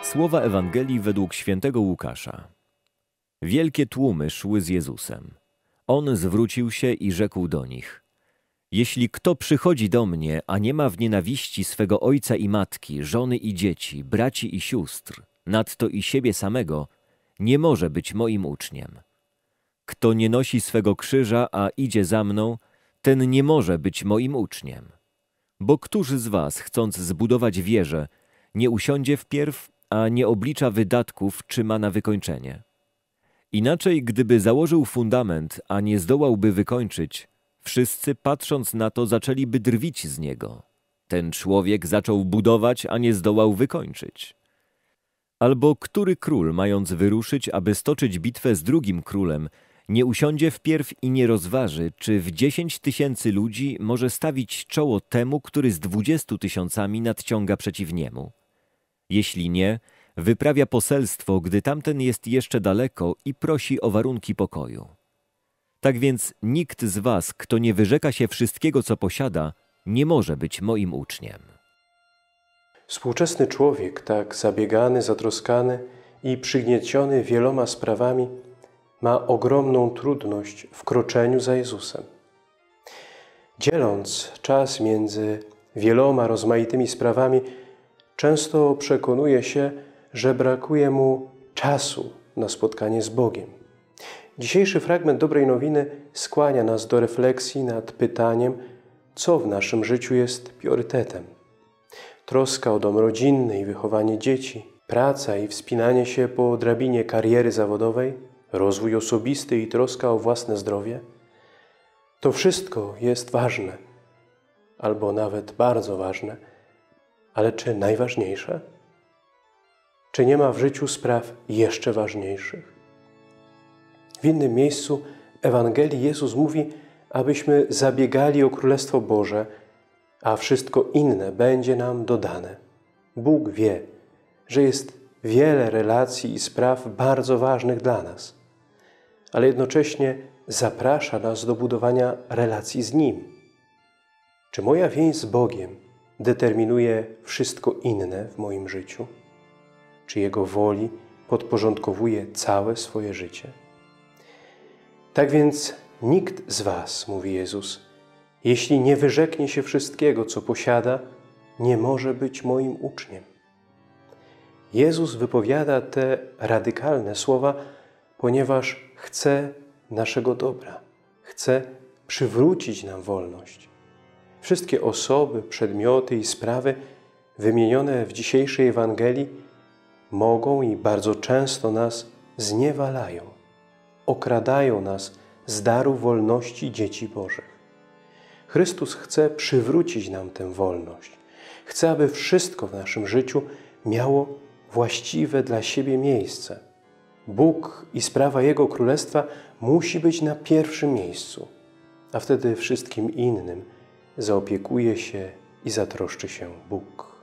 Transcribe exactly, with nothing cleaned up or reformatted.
Słowa Ewangelii według świętego Łukasza. Wielkie tłumy szły z Jezusem. On zwrócił się i rzekł do nich: Jeśli kto przychodzi do mnie, a nie ma w nienawiści swego ojca i matki, żony i dzieci, braci i sióstr, nadto i siebie samego, nie może być moim uczniem. Kto nie nosi swego krzyża, a idzie za mną, ten nie może być moim uczniem. Bo któż z was, chcąc zbudować wieżę, nie usiądzie wpierw, a nie oblicza wydatków, czy ma na wykończenie? Inaczej, gdyby założył fundament, a nie zdołałby wykończyć, wszyscy, patrząc na to, zaczęliby drwić z niego. Ten człowiek zaczął budować, a nie zdołał wykończyć. Albo który król, mając wyruszyć, aby stoczyć bitwę z drugim królem, nie usiądzie wpierw i nie rozważy, czy w dziesięć tysięcy ludzi może stawić czoło temu, który z dwudziestu tysiącami nadciąga przeciw niemu. Jeśli nie, wyprawia poselstwo, gdy tamten jest jeszcze daleko i prosi o warunki pokoju. Tak więc nikt z was, kto nie wyrzeka się wszystkiego, co posiada, nie może być moim uczniem. Współczesny człowiek, tak zabiegany, zatroskany i przygnieciony wieloma sprawami, ma ogromną trudność w kroczeniu za Jezusem. Dzieląc czas między wieloma rozmaitymi sprawami, często przekonuje się, że brakuje mu czasu na spotkanie z Bogiem. Dzisiejszy fragment Dobrej Nowiny skłania nas do refleksji nad pytaniem, co w naszym życiu jest priorytetem. Troska o dom rodzinny i wychowanie dzieci, praca i wspinanie się po drabinie kariery zawodowej, rozwój osobisty i troska o własne zdrowie. To wszystko jest ważne, albo nawet bardzo ważne, ale czy najważniejsze? Czy nie ma w życiu spraw jeszcze ważniejszych? W innym miejscu Ewangelii Jezus mówi, abyśmy zabiegali o Królestwo Boże, a wszystko inne będzie nam dodane. Bóg wie, że jest wiele relacji i spraw bardzo ważnych dla nas, ale jednocześnie zaprasza nas do budowania relacji z Nim. Czy moja więź z Bogiem determinuje wszystko inne w moim życiu? Czy Jego woli podporządkowuje całe swoje życie? Tak więc nikt z was, mówi Jezus, jeśli nie wyrzeknie się wszystkiego, co posiada, nie może być moim uczniem. Jezus wypowiada te radykalne słowa, ponieważ chce naszego dobra, chce przywrócić nam wolność. Wszystkie osoby, przedmioty i sprawy wymienione w dzisiejszej Ewangelii mogą i bardzo często nas zniewalają, okradają nas z daru wolności dzieci Bożych. Chrystus chce przywrócić nam tę wolność. Chce, aby wszystko w naszym życiu miało właściwe dla siebie miejsce. Bóg i sprawa Jego Królestwa musi być na pierwszym miejscu, a wtedy wszystkim innym zaopiekuje się i zatroszczy się Bóg.